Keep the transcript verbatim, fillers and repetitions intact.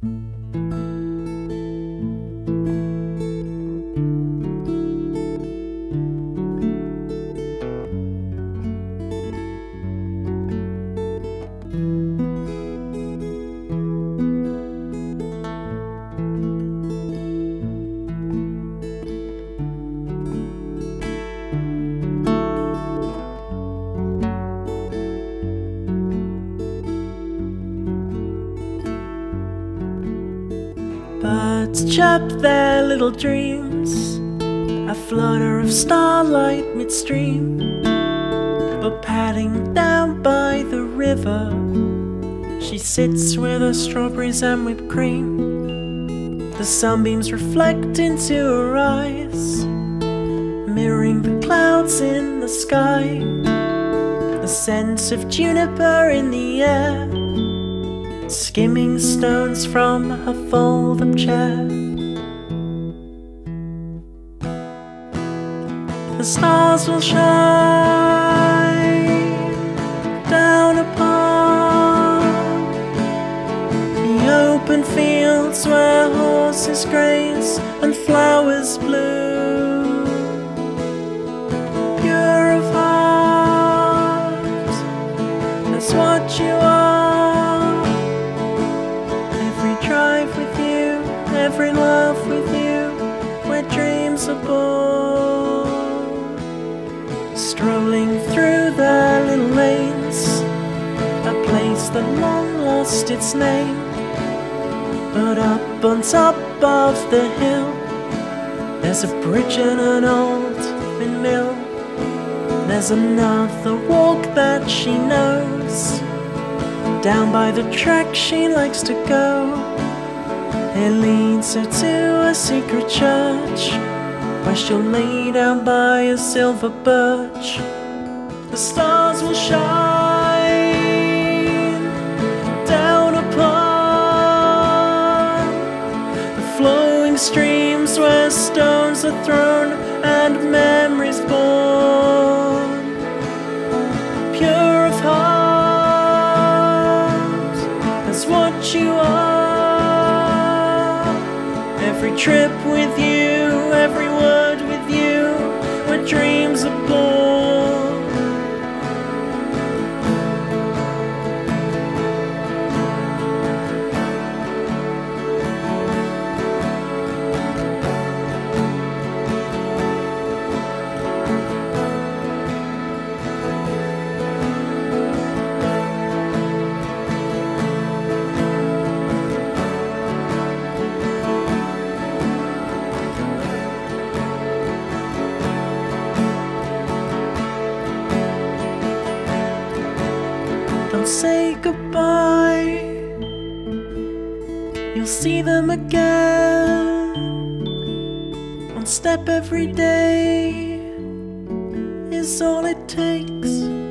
Birds chirp their little dreams, a flutter of starlight midstream. But padding down by the river, she sits with her strawberries and whipped cream. The sunbeams reflect into her eyes, mirroring the clouds in the sky. The scent of juniper in the air, skimming stones from her fold-up chair. The stars will shine down upon the open fields where horses graze and flowers bloom. Pure of heart, that's what you are. Every love with you, where dreams are born. Strolling through their little lanes, a place that long lost its name. But up on top of the hill, there's a bridge and an old windmill. There's another walk that she knows, down by the track she likes to go. It leads her to a secret church, where she'll lay down by a silver birch. The stars will shine down upon the flowing streams where stones are thrown and memories born. Pure of heart, that's what you are. Every trip with you, every word with you, where dreams are born. Don't say goodbye, you'll see them again. One step every day is all it takes.